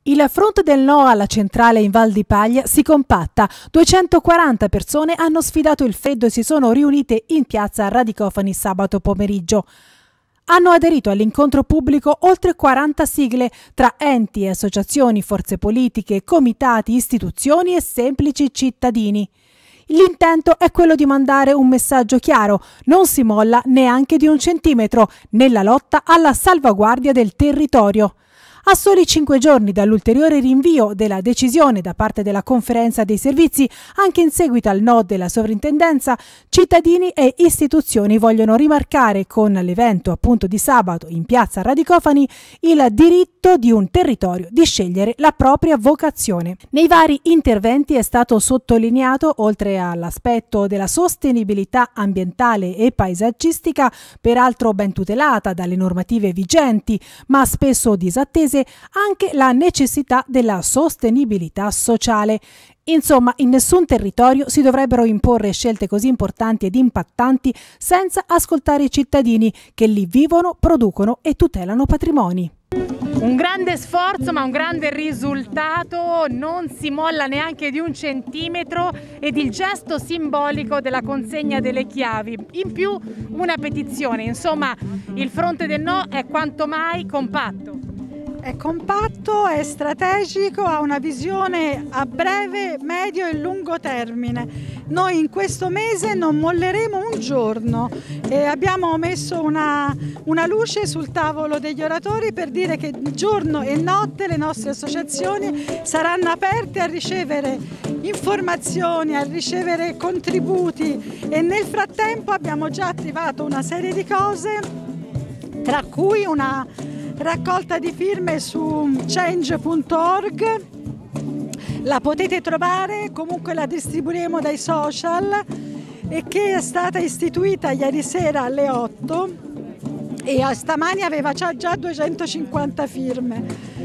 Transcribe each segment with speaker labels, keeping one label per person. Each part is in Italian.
Speaker 1: Il fronte del no alla centrale in Val di Paglia si compatta. 240 persone hanno sfidato il freddo e si sono riunite in piazza Radicofani sabato pomeriggio. Hanno aderito all'incontro pubblico oltre 40 sigle tra enti, associazioni, forze politiche, comitati, istituzioni e semplici cittadini. L'intento è quello di mandare un messaggio chiaro: non si molla neanche di un centimetro nella lotta alla salvaguardia del territorio. A soli 5 giorni dall'ulteriore rinvio della decisione da parte della Conferenza dei Servizi, anche in seguito al no della sovrintendenza, cittadini e istituzioni vogliono rimarcare con l'evento appunto di sabato in piazza Radicofani il diritto di un territorio di scegliere la propria vocazione. Nei vari interventi è stato sottolineato, oltre all'aspetto della sostenibilità ambientale e paesaggistica, peraltro ben tutelata dalle normative vigenti, ma spesso disattese, anche la necessità della sostenibilità sociale. Insomma, in nessun territorio si dovrebbero imporre scelte così importanti ed impattanti senza ascoltare i cittadini che lì vivono, producono e tutelano patrimoni.
Speaker 2: Un grande sforzo ma un grande risultato, non si molla neanche di un centimetro, ed il gesto simbolico della consegna delle chiavi, in più una petizione. Insomma, il fronte del no è quanto mai compatto.
Speaker 3: È compatto, è strategico, ha una visione a breve, medio e lungo termine. Noi in questo mese non molleremo un giorno e abbiamo messo una luce sul tavolo degli oratori per dire che giorno e notte le nostre associazioni saranno aperte a ricevere informazioni, a ricevere contributi, e nel frattempo abbiamo già attivato una serie di cose, tra cui una raccolta di firme su change.org. La potete trovare, comunque la distribuiremo dai social, e che è stata istituita ieri sera alle 8 e stamani aveva già 250 firme.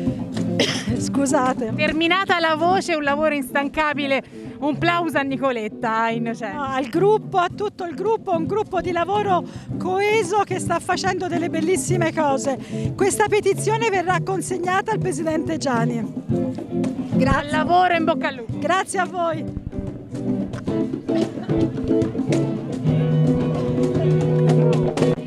Speaker 3: Scusate.
Speaker 2: Terminata la voce, un lavoro instancabile. Un plauso a Nicoletta Innocenti.
Speaker 3: Al gruppo, a tutto il gruppo, un gruppo di lavoro coeso che sta facendo delle bellissime cose. Questa petizione verrà consegnata al Presidente Giani. Grazie.
Speaker 2: Al lavoro, in bocca al lupo.
Speaker 3: Grazie a voi.